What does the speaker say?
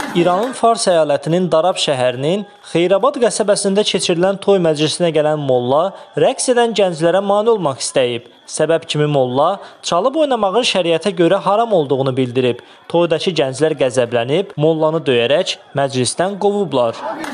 İranın Fars əyalətinin Darab şəhərinin Xeyrabad qəsəbəsində keçirilən toy məclisinə gələn molla rəqs edən gənclərə mane olmaq istəyib. Səbəb kimi molla çalıb oynamağın şəriətə görə haram olduğunu bildirib. Toydakı gənclər qəzəblənib, mollanı döyərək məclisdən qovublar.